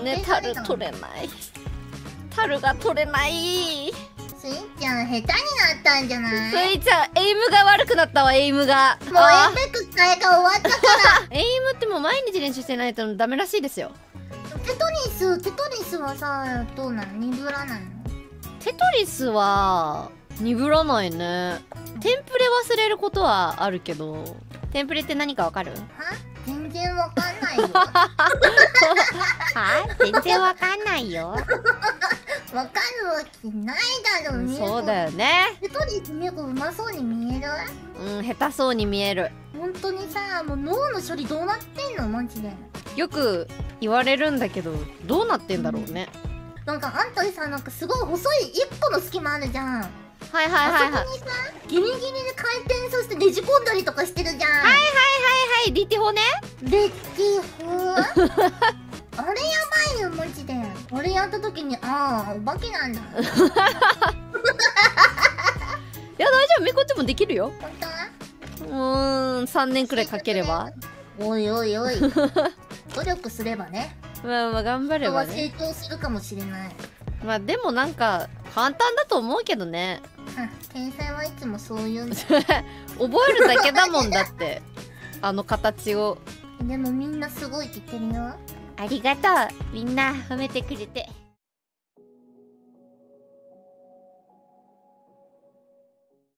ね、樽取れない。樽が取れない。 スイちゃん下手になったんじゃない？ スイちゃんエイムが悪くなったわ。エイムがもうエイペックス会が終わったからエイムってもう毎日練習してないとダメらしいですよ。 テトリスはさ、どうなの？鈍らないの？ テトリスは鈍らないね。テンプレ忘れることはあるけど、テンプレって何かわかる？ は？全然わかんないよはい、全然わかんないよ。 わかるわけないだろ。 そうだよね。 テトリスみゆこうまそうに見える？ うん、下手そうに見える。 本当にさ、もう脳の処理どうなってんのマジで。 よく言われるんだけど、どうなってんだろうね。 なんかあんたさ、なんかすごい細い一個の隙間あるじゃん。 はいはいはいはい。 あそこにさ、ギリギリで回転させてねじ込んだりとかしてるじゃん。 はいはいはいはい、リティホね。 リティホあれやばいよマジで。俺やった時に、ああお化けなんだいや大丈夫、みこちもできるよ。 本当？ 3年くらいかければ。 おいおいおい努力すればね、 まあまあ頑張ればね。 人は成長するかもしれない。 まあでもなんか簡単だと思うけどね。 天才はいつもそう言うんだ覚えるだけだもんだってあの形を。 でもみんなすごいって言ってるよ。 ありがとう、みんな褒めてくれて。